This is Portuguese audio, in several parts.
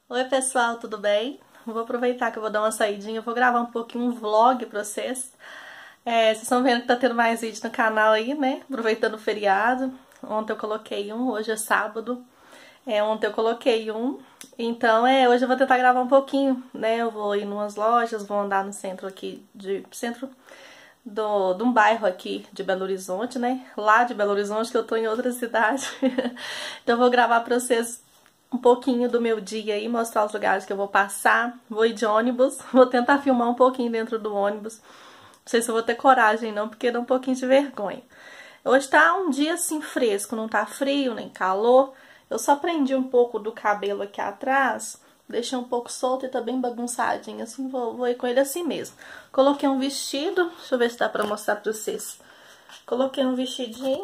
Oi pessoal, tudo bem? Vou aproveitar que eu vou dar uma saidinha, eu vou gravar um pouquinho um vlog pra vocês. Vocês estão vendo que tá tendo mais vídeo no canal aí, né? Aproveitando o feriado. Ontem eu coloquei um, hoje é sábado. Ontem eu coloquei um. Então, hoje eu vou tentar gravar um pouquinho, né? Eu vou ir em umas lojas, vou andar no centro aqui, centro de um bairro aqui de Belo Horizonte, né? Lá de Belo Horizonte, que eu tô em outra cidade. Então eu vou gravar pra vocês um pouquinho do meu dia aí, mostrar os lugares que eu vou passar. Vou ir de ônibus, vou tentar filmar um pouquinho dentro do ônibus. Não sei se eu vou ter coragem não, porque dá um pouquinho de vergonha. Hoje tá um dia assim fresco, não tá frio nem calor. Eu só prendi um pouco do cabelo aqui atrás, deixei um pouco solto e tá bem bagunçadinho, assim, vou ir com ele assim mesmo. Coloquei um vestido, deixa eu ver se dá pra mostrar pra vocês. Coloquei um vestidinho,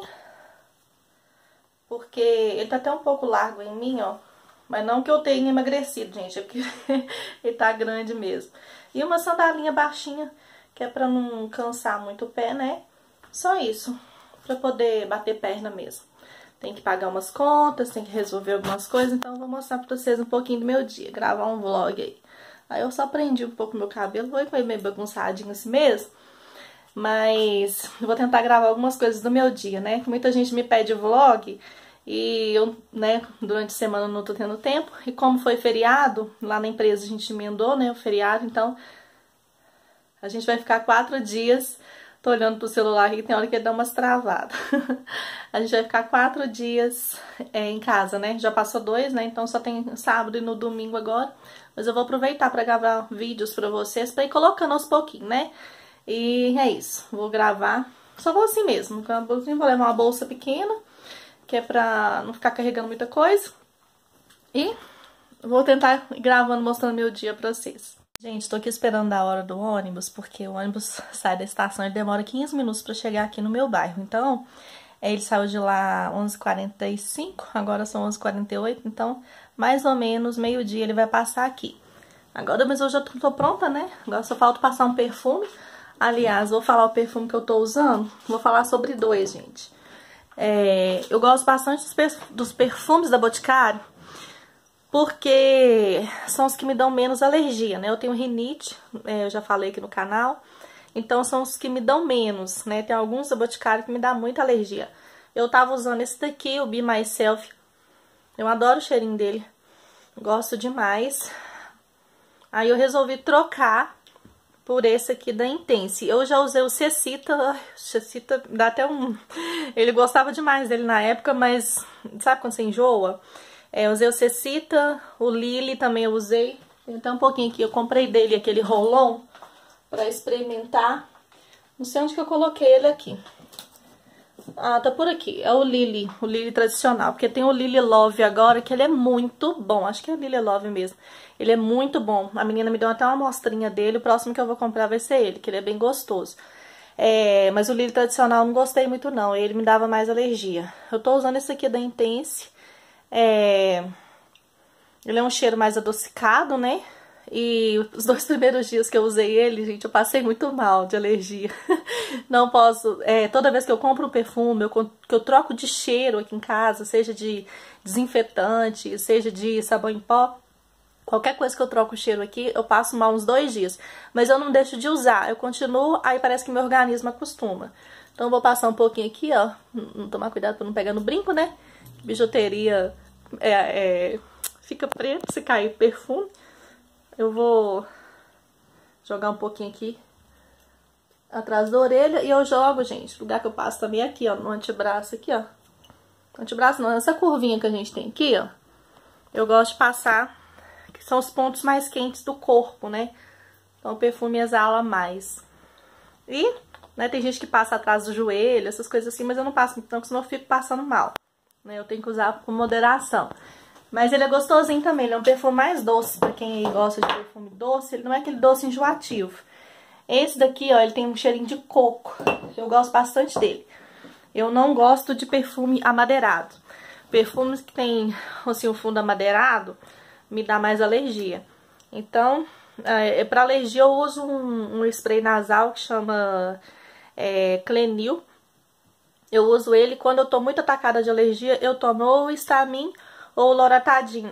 porque ele tá até um pouco largo em mim, ó. Mas não que eu tenha emagrecido, gente, é porque ele tá grande mesmo. E uma sandalinha baixinha, que é pra não cansar muito o pé, né? Só isso, pra poder bater perna mesmo. Tem que pagar umas contas, tem que resolver algumas coisas, então eu vou mostrar pra vocês um pouquinho do meu dia, gravar um vlog aí. Aí eu só prendi um pouco meu cabelo, vou ir meio bagunçadinho assim mesmo. Mas eu vou tentar gravar algumas coisas do meu dia, né? Muita gente me pede vlog e eu, né, durante a semana não tô tendo tempo. E como foi feriado, lá na empresa a gente emendou, né, o feriado, então a gente vai ficar 4 dias. Tô olhando pro celular aqui, tem hora que ele dá umas travadas. A gente vai ficar 4 dias em casa, né? Já passou 2, né? Então só tem sábado e no domingo agora. Mas eu vou aproveitar pra gravar vídeos pra vocês, pra ir colocando aos pouquinhos, né? E é isso, vou gravar. Só vou assim mesmo, vou levar uma bolsa pequena, que é pra não ficar carregando muita coisa. E vou tentar ir gravando, mostrando meu dia pra vocês. Gente, tô aqui esperando a hora do ônibus, porque o ônibus sai da estação e demora 15 minutos pra chegar aqui no meu bairro. Então, ele saiu de lá 11h45, agora são 11h48, então mais ou menos meio-dia ele vai passar aqui. Agora, mas eu já tô pronta, né? Agora só falta passar um perfume. Aliás, vou falar o perfume que eu tô usando. Vou falar sobre 2, gente. Eu gosto bastante dos perfumes da Boticário, porque são os que me dão menos alergia, né? Eu tenho rinite, eu já falei aqui no canal. Então são os que me dão menos, né? Tem alguns da Boticário que me dá muita alergia. Eu tava usando esse daqui, o Be Myself. Eu adoro o cheirinho dele. Gosto demais. Aí eu resolvi trocar por esse aqui da Intense. Eu já usei o Cecita. Ai, o Cecita dá até um... Ele gostava demais dele na época, mas sabe quando você enjoa? Eu usei o Cecita, o Lily também eu usei. Tem até um pouquinho aqui. Eu comprei dele aquele roll-on pra experimentar. Não sei onde que eu coloquei ele aqui. Ah, tá por aqui. É o Lily tradicional. Porque tem o Lily Love agora, que ele é muito bom. Acho que é o Lily Love mesmo. Ele é muito bom. A menina me deu até uma amostrinha dele. O próximo que eu vou comprar vai ser ele, que ele é bem gostoso. Mas o Lily tradicional eu não gostei muito não. Ele me dava mais alergia. Eu tô usando esse aqui da Intense. Ele é um cheiro mais adocicado, né? E os 2 primeiros dias que eu usei ele, gente, eu passei muito mal de alergia. Não posso... toda vez que eu compro um perfume, que eu troco de cheiro aqui em casa, seja de desinfetante, seja de sabão em pó, qualquer coisa que eu troco o cheiro aqui, eu passo mal uns 2 dias. Mas eu não deixo de usar, eu continuo, aí parece que meu organismo acostuma. Então eu vou passar um pouquinho aqui, ó. Tomar cuidado pra não pegar no brinco, né? Bijuteria fica preto se cair perfume. Eu vou jogar um pouquinho aqui atrás da orelha e eu jogo, gente. O lugar que eu passo também é aqui, ó, no antebraço aqui, ó. Antebraço não, essa curvinha que a gente tem aqui, ó. Eu gosto de passar, que são os pontos mais quentes do corpo, né? Então o perfume exala mais. E, né, tem gente que passa atrás do joelho, essas coisas assim, mas eu não passo muito, então, senão eu fico passando mal. Né? Eu tenho que usar com moderação. Mas ele é gostosinho também, ele é um perfume mais doce, pra quem gosta de perfume doce, ele não é aquele doce enjoativo. Esse daqui, ó, ele tem um cheirinho de coco, eu gosto bastante dele. Eu não gosto de perfume amadeirado. Perfumes que tem, assim, o fundo amadeirado, me dá mais alergia. Então, pra alergia eu uso um spray nasal que chama Clenil. Eu uso ele quando eu tô muito atacada de alergia, eu tomo ou o Stamin ou o Loratadine.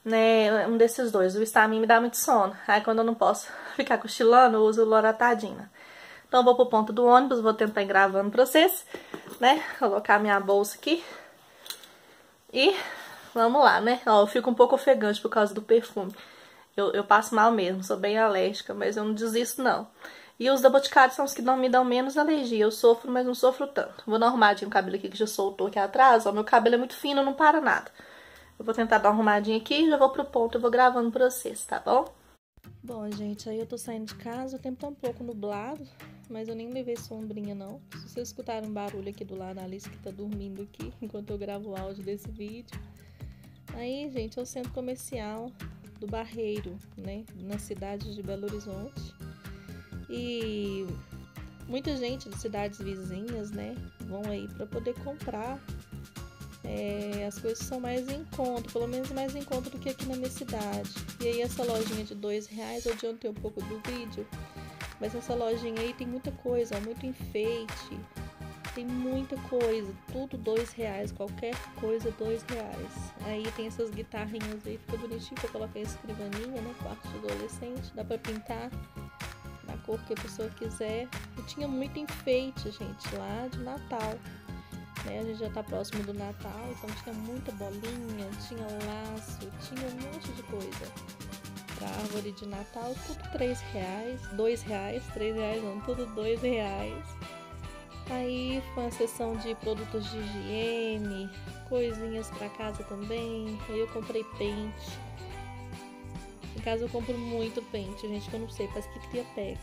né? Um desses dois. O Stamin me dá muito sono. Aí quando eu não posso ficar cochilando, eu uso o Loratadina. Então eu vou pro ponto do ônibus, vou tentar ir gravando pra vocês, né? Colocar minha bolsa aqui. E vamos lá, né? Ó, eu fico um pouco ofegante por causa do perfume. Eu passo mal mesmo, sou bem alérgica, mas eu não desisto não. E os da Boticário são os que não me dão menos alergia. Eu sofro, mas não sofro tanto. Vou dar uma arrumadinha no cabelo aqui que já soltou aqui atrás. Ó, meu cabelo é muito fino, não para nada. Eu vou tentar dar uma arrumadinha aqui e já vou pro ponto. Eu vou gravando pra vocês, tá bom? Bom, gente, aí eu tô saindo de casa. O tempo tá um pouco nublado, mas eu nem levei sombrinha, não. Se vocês escutarem um barulho aqui do lado da Alice que tá dormindo aqui, enquanto eu gravo o áudio desse vídeo. Aí, gente, é o centro comercial do Barreiro, né? Na cidade de Belo Horizonte. E muita gente de cidades vizinhas, né, vão aí para poder comprar. As coisas são mais em conta, pelo menos mais em conta do que aqui na minha cidade. E aí essa lojinha de R$2, eu adiantei um pouco do vídeo, mas essa lojinha aí tem muita coisa, muito enfeite, tem muita coisa, tudo R$2, qualquer coisa R$2. Aí tem essas guitarrinhas aí, fica bonitinho pra colocar a escrivaninha, né, quarto de adolescente, dá pra pintar na cor que a pessoa quiser. E tinha muito enfeite, gente, lá de Natal, né? A gente já tá próximo do Natal, então tinha muita bolinha, tinha laço, tinha um monte de coisa pra árvore de Natal, tudo R$3, R$2, R$3 não, tudo R$2. Aí foi uma seção de produtos de higiene, coisinhas pra casa também. Aí eu comprei pente. Em casa eu compro muito pente, gente, que eu não sei, parece que cria pega.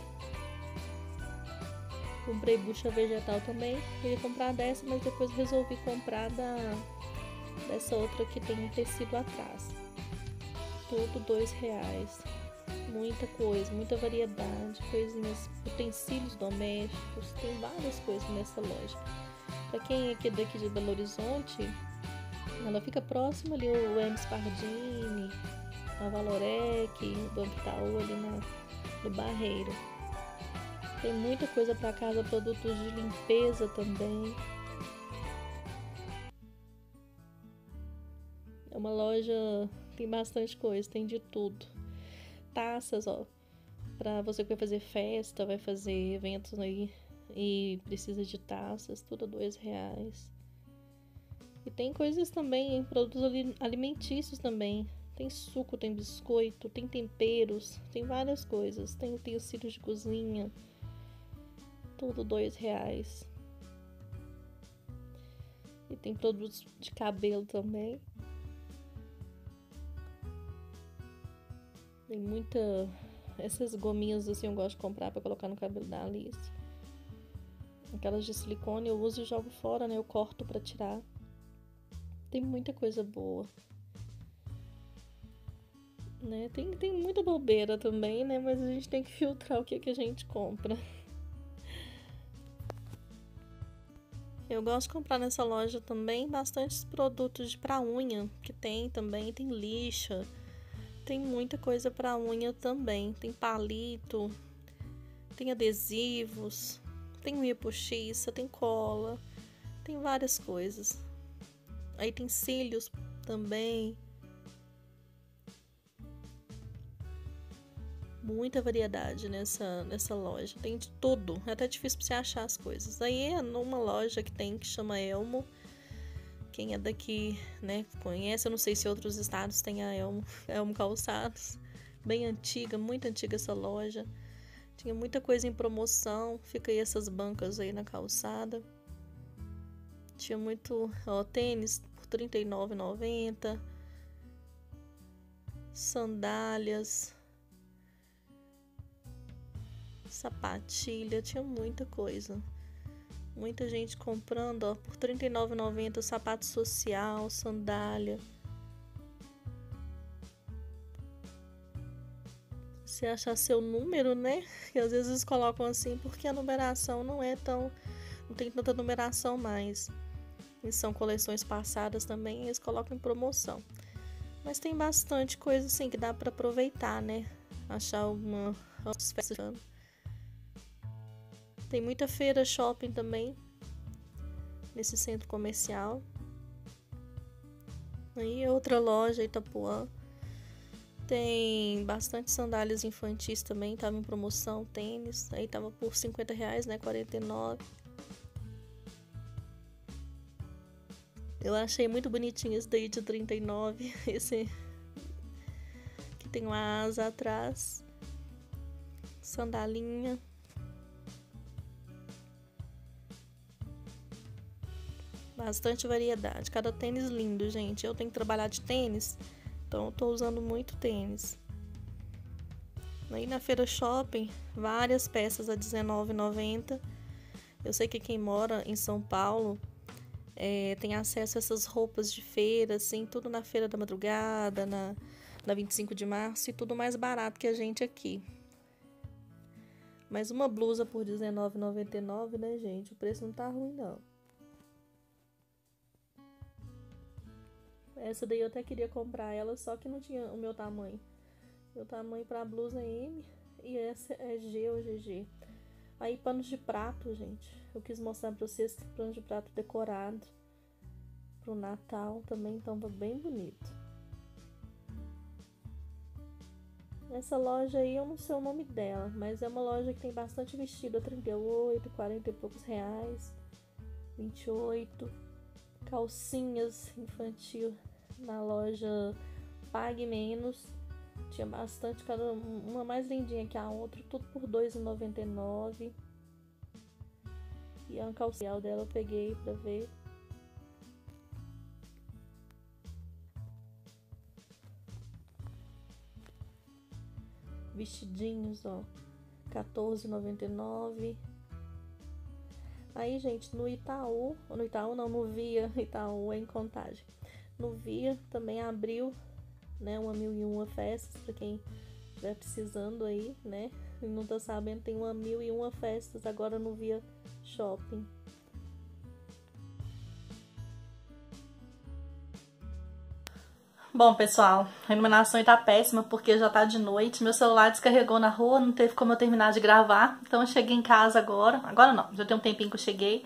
Comprei bucha vegetal também. Eu ia comprar dessa, mas depois resolvi comprar dessa outra que tem um tecido atrás. Tudo R$2. Muita coisa, muita variedade, coisinhas, utensílios domésticos, tem várias coisas nessa loja. Pra quem é daqui de Belo Horizonte, ela fica próxima ali o Hermes Pardini, a Valorec, o Banco Itaú ali no Barreiro. Tem muita coisa para casa, produtos de limpeza também. É uma loja, tem bastante coisa, tem de tudo. Taças, ó, para você que vai fazer festa, vai fazer eventos aí e precisa de taças, tudo R$2. E tem coisas também, em produtos alimentícios também. Tem suco, tem biscoito, tem temperos, tem várias coisas. Tem utensílios de cozinha, tudo R$2. E tem produtos de cabelo também. Tem muita... Essas gominhas assim eu gosto de comprar pra colocar no cabelo da Alice. Aquelas de silicone eu uso e jogo fora, né? Eu corto pra tirar. Tem muita coisa boa, né? Tem muita bobeira também, né? Mas a gente tem que filtrar o que a gente compra. Eu gosto de comprar nessa loja também bastantes produtos pra unha, que tem também, tem lixa, tem muita coisa pra unha também. Tem palito, tem adesivos, tem unha postiça, tem cola, tem várias coisas. Aí tem cílios também. Muita variedade nessa loja. Tem de tudo. É até difícil pra você achar as coisas. Aí é numa loja que tem, que chama Elmo. Quem é daqui, né, conhece. Eu não sei se outros estados tem a Elmo Calçados. Bem antiga, muito antiga essa loja. Tinha muita coisa em promoção. Fica aí essas bancas aí na calçada. Tinha muito, ó, tênis por R$ 39,90. Sandálias, sapatilha, tinha muita coisa. Muita gente comprando, ó, por R$ 39,90, sapato social, sandália. Se achar seu número, né? E às vezes eles colocam assim porque a numeração não tem tanta numeração mais. E são coleções passadas também, eles colocam em promoção. Mas tem bastante coisa assim que dá pra aproveitar, né? Achar uma festa. Tem muita feira shopping também nesse centro comercial. Aí outra loja, Itapuã. Tem bastante sandálias infantis também, tava em promoção, tênis. Aí tava por R$50, né? 49. Eu achei muito bonitinho esse daí de 39. Esse que tem uma asa atrás. Sandalinha. Bastante variedade. Cada tênis lindo, gente. Eu tenho que trabalhar de tênis, então eu tô usando muito tênis. Aí na Feira Shopping, várias peças a R$19,90. Eu sei que quem mora em São Paulo tem acesso a essas roupas de feira, assim, tudo na Feira da Madrugada, na 25 de março, e tudo mais barato que a gente aqui. Mas uma blusa por R$19,99, né, gente? O preço não tá ruim, não. Essa daí eu até queria comprar ela, só que não tinha o meu tamanho. Meu tamanho pra blusa é M e essa é G ou GG. Aí panos de prato, gente. Eu quis mostrar pra vocês que pano de prato decorado pro Natal também tava bem bonito. Essa loja aí eu não sei o nome dela, mas é uma loja que tem bastante vestido a 38, 40 e poucos reais, 28. Calcinhas infantil na loja Pague Menos. Tinha bastante, cada uma mais lindinha que a outra, tudo por R$2,99. E a calcinha dela eu peguei pra ver. Vestidinhos, ó, R$14,99. Aí, gente, no Itaú não, no Via, Itaú é em Contagem. No Via também abriu, né, uma 1001 festas, pra quem estiver precisando aí, né, e não tá sabendo, tem uma 1001 festas agora no Via Shopping. Bom, pessoal, a iluminação tá péssima porque já tá de noite. Meu celular descarregou na rua, não teve como eu terminar de gravar. Então eu cheguei em casa agora. Agora não, já tem um tempinho que eu cheguei.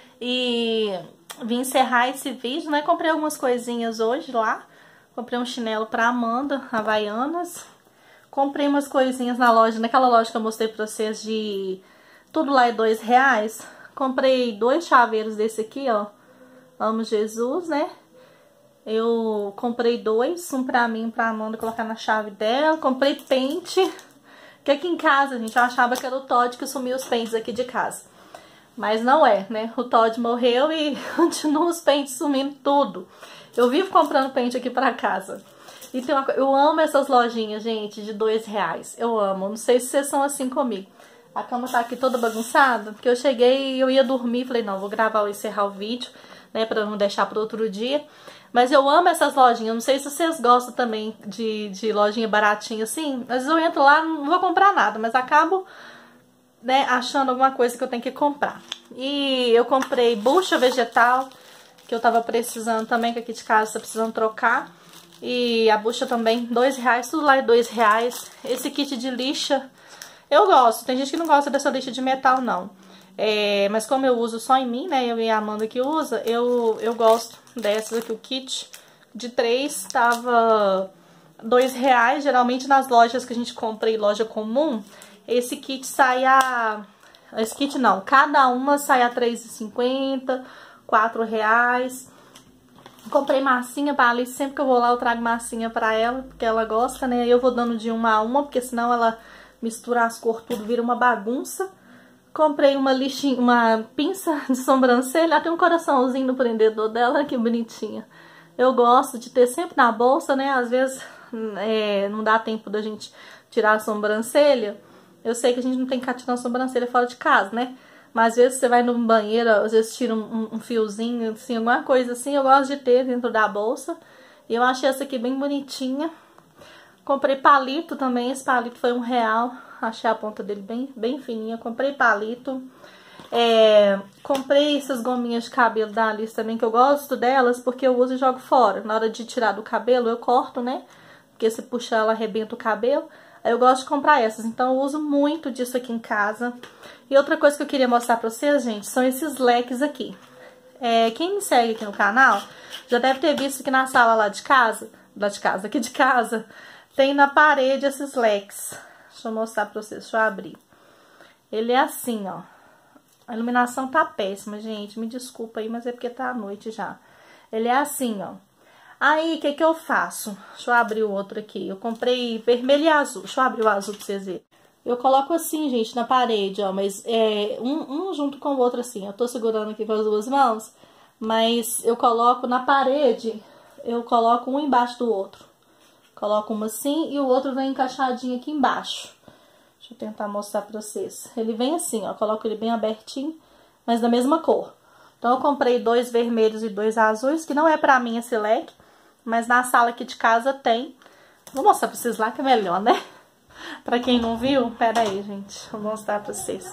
E vim encerrar esse vídeo, né? Comprei algumas coisinhas hoje lá. Comprei um chinelo pra Amanda, Havaianas. Comprei umas coisinhas na loja, naquela loja que eu mostrei pra vocês de tudo lá é R$2. Comprei 2 chaveiros desse aqui, ó. Amo Jesus, né? Eu comprei 2, um pra mim e pra Amanda colocar na chave dela. Comprei pente, que aqui em casa, gente, eu achava que era o Todd que sumia os pentes aqui de casa. Mas não é, né? O Todd morreu e continua os pentes sumindo tudo. Eu vivo comprando pente aqui pra casa. E tem eu amo essas lojinhas, gente, de R$2. Eu amo, não sei se vocês são assim comigo. A cama tá aqui toda bagunçada, porque eu cheguei e eu ia dormir. Falei, não, vou gravar e encerrar o vídeo, né, pra não deixar pro outro dia. Mas eu amo essas lojinhas, não sei se vocês gostam também de lojinha baratinha assim. Às vezes eu entro lá, não vou comprar nada, mas acabo, né, achando alguma coisa que eu tenho que comprar. E eu comprei bucha vegetal, que eu tava precisando também, que aqui de casa tá precisando trocar. E a bucha também, R$2, tudo lá é R$2. Esse kit de lixa, eu gosto, tem gente que não gosta dessa lixa de metal não. Mas como eu uso só em mim, né, eu e a Amanda que usa, eu gosto dessas aqui. O kit de 3 tava R$2, geralmente nas lojas que a gente compra em loja comum, esse kit sai a... Esse kit não, cada uma sai a R$3,50, R$4. Comprei massinha pra Alice, sempre que eu vou lá eu trago massinha pra ela, porque ela gosta, né, eu vou dando de uma a uma, porque senão ela mistura as cores tudo, vira uma bagunça. Comprei uma lixinha, uma pinça de sobrancelha, ela tem um coraçãozinho no prendedor dela, que bonitinha. Eu gosto de ter sempre na bolsa, né? Às vezes não dá tempo da gente tirar a sobrancelha. Eu sei que a gente não tem que tirar a sobrancelha fora de casa, né? Mas às vezes você vai no banheiro, às vezes tira um fiozinho, assim, alguma coisa assim. Eu gosto de ter dentro da bolsa. E eu achei essa aqui bem bonitinha. Comprei palito também, esse palito foi R$1. Achei a ponta dele bem fininha. Comprei palito. Comprei essas gominhas de cabelo da Alice também, que eu gosto delas, porque eu uso e jogo fora. Na hora de tirar do cabelo, eu corto, né? Porque se puxar, ela arrebenta o cabelo. Aí eu gosto de comprar essas. Então eu uso muito disso aqui em casa. E outra coisa que eu queria mostrar pra vocês, gente, são esses leques aqui. Quem me segue aqui no canal já deve ter visto que na sala aqui de casa, tem na parede esses leques. Deixa eu mostrar pra vocês, deixa eu abrir. Ele é assim, ó. A iluminação tá péssima, gente, me desculpa aí, mas é porque tá à noite já. Ele é assim, ó. Aí, o que que eu faço? Deixa eu abrir o outro aqui. Eu comprei vermelho e azul. Deixa eu abrir o azul pra vocês verem. Eu coloco assim, gente, na parede, ó, mas um junto com o outro assim. Eu tô segurando aqui com as duas mãos, mas eu coloco na parede, eu coloco um embaixo do outro. Coloco uma assim e o outro vem encaixadinho aqui embaixo. Deixa eu tentar mostrar pra vocês. Ele vem assim, ó, coloco ele bem abertinho, mas da mesma cor. Então eu comprei 2 vermelhos e 2 azuis, que não é pra mim esse leque, mas na sala aqui de casa tem. Vou mostrar pra vocês lá que é melhor, né? Pra quem não viu, pera aí, gente. Vou mostrar pra vocês.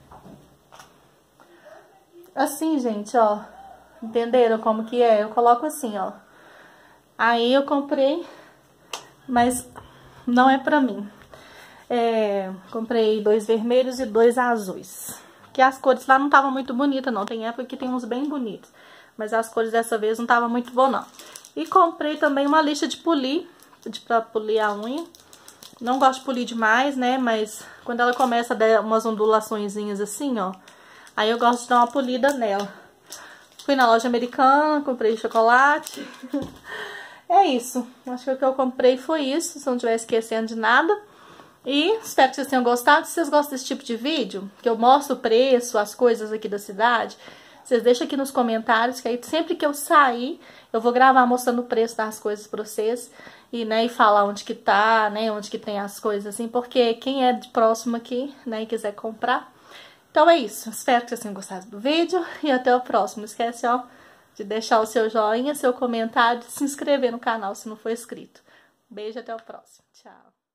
Assim, gente, ó. Entenderam como que é? Eu coloco assim, ó. Aí eu comprei, mas não é pra mim. Comprei 2 vermelhos e 2 azuis. Que as cores lá não estavam muito bonitas, não. Tem época que tem uns bem bonitos. Mas as cores dessa vez não estavam muito boas, não. E comprei também uma lixa de polir, pra polir a unha. Não gosto de polir demais, né? Mas quando ela começa a dar umas ondulaçõezinhas assim, ó. Aí eu gosto de dar uma polida nela. Fui na loja americana, comprei chocolate. É isso. Acho que o que eu comprei foi isso, se eu não estiver esquecendo de nada. E espero que vocês tenham gostado. Se vocês gostam desse tipo de vídeo, que eu mostro o preço, as coisas aqui da cidade, vocês deixam aqui nos comentários, que aí sempre que eu sair, eu vou gravar mostrando o preço das coisas pra vocês. E, né, e falar onde que tá, né, onde que tem as coisas assim, porque quem é de próximo aqui, né, e quiser comprar. Então é isso, espero que vocês tenham gostado do vídeo e até o próximo. Não esquece, ó, de deixar o seu joinha, seu comentário, de se inscrever no canal se não for inscrito. Beijo, até o próximo. Tchau.